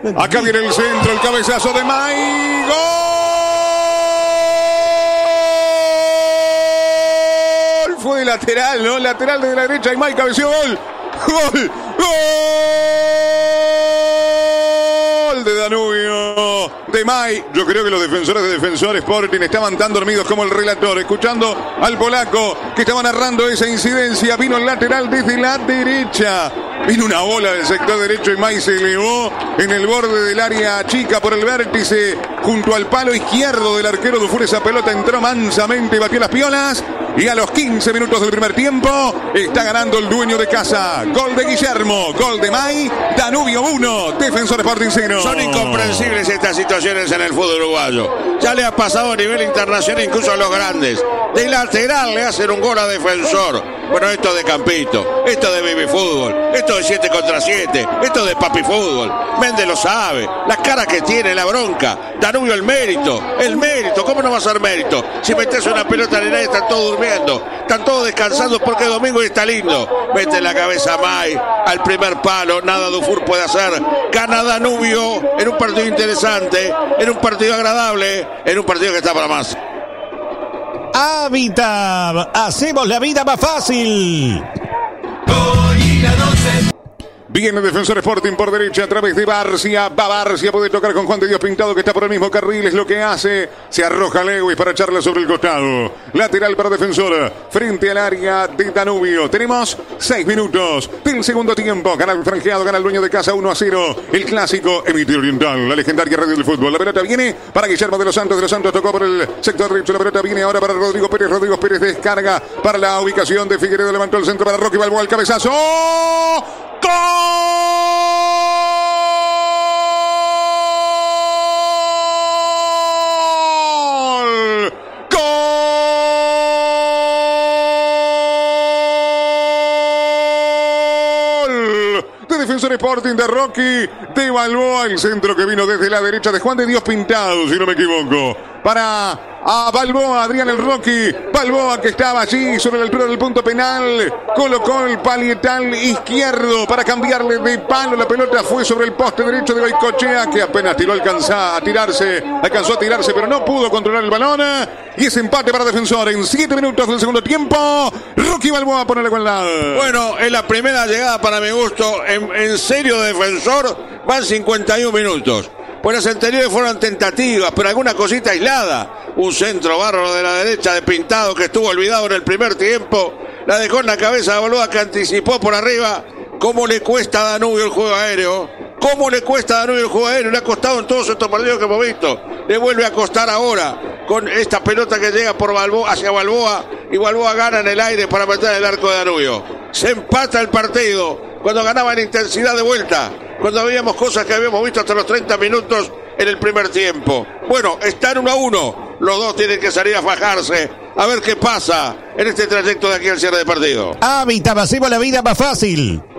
Acá viene el centro, el cabezazo de May. ¡Gol! Fue lateral, ¿no? Lateral de la derecha y May cabeció. ¡Gol! ¡Gol! ¡Gol! De Danubio, de May. Yo creo que los defensores de Defensor Sporting estaban tan dormidos como el relator, escuchando al polaco que estaba narrando esa incidencia. Vino el lateral desde la derecha. Vino una bola del sector derecho y May se elevó en el borde del área chica por el vértice junto al palo izquierdo del arquero Dufour. Esa pelota entró mansamente y batió las piolas. Y a los 15 minutos del primer tiempo está ganando el dueño de casa. Gol de Guillermo, gol de May. Danubio 1, Defensor Sporting 0. Son incomprensibles estas situaciones en el fútbol uruguayo. Ya le ha pasado a nivel internacional incluso a los grandes. De lateral le hacen un gol a Defensor. Bueno, esto de campito, esto de baby fútbol, esto de 7 contra 7, esto de papi fútbol. Méndez lo sabe, la cara que tiene, la bronca. Danubio el mérito, ¿cómo no va a ser mérito? Si metes una pelota en el aire están todos durmiendo, están todos descansando porque es domingo y está lindo. Mete la cabeza a May, al primer palo, nada Dufour puede hacer. Gana Danubio en un partido interesante, en un partido agradable, en un partido que está para más. Habitat, hacemos la vida más fácil. Viene Defensor Sporting por derecha a través de Barcia. Va Barcia, puede tocar con Juan de Dios Pintado que está por el mismo carril. Es lo que hace. Se arroja Lewis para echarla sobre el costado. Lateral para Defensor. Frente al área de Danubio. Tenemos 6 minutos del segundo tiempo. Gana el franjeado, gana el dueño de casa 1-0. El clásico Emitir Oriental, la legendaria radio del fútbol. La pelota viene para Guillermo de los Santos. De los Santos tocó por el sector derecho. La pelota viene ahora para Rodrigo Pérez. Rodrigo Pérez descarga para la ubicación de Figueiredo. Levantó el centro para Rocky Balboa. El cabezazo. ¡Gol! ¡Gol! De Defensor Sporting de Rocky, de Balboa, el centro que vino desde la derecha de Juan de Dios Pintado, si no me equivoco. Para a Balboa, Adrián el Rocky. Balboa que estaba allí sobre la altura del punto penal. Colocó el palietal izquierdo para cambiarle de palo. La pelota fue sobre el poste derecho de Goicoechea, que apenas alcanzó a tirarse, pero no pudo controlar el balón. Y es empate para Defensor en 7 minutos del segundo tiempo. Rocky Balboa pone la igualdad. Bueno, es la primera llegada para mi gusto. En serio, Defensor, van 51 minutos. Pues las anteriores fueron tentativas, pero alguna cosita aislada. Un centro bárbaro de la derecha de Pintado que estuvo olvidado en el primer tiempo. La dejó en la cabeza de Balboa que anticipó por arriba. ¿Cómo le cuesta a Danubio el juego aéreo? Le ha costado en todos estos partidos que hemos visto. Le vuelve a costar ahora con esta pelota que llega por Balboa, hacia Balboa. Y Balboa gana en el aire para meter el arco de Danubio. Se empata el partido cuando ganaba en intensidad de vuelta. Cuando habíamos cosas que habíamos visto hasta los 30 minutos en el primer tiempo. Bueno, están 1-1. Los dos tienen que salir a fajarse. A ver qué pasa en este trayecto de aquí al cierre de partido. Habitat, hacemos la vida más fácil.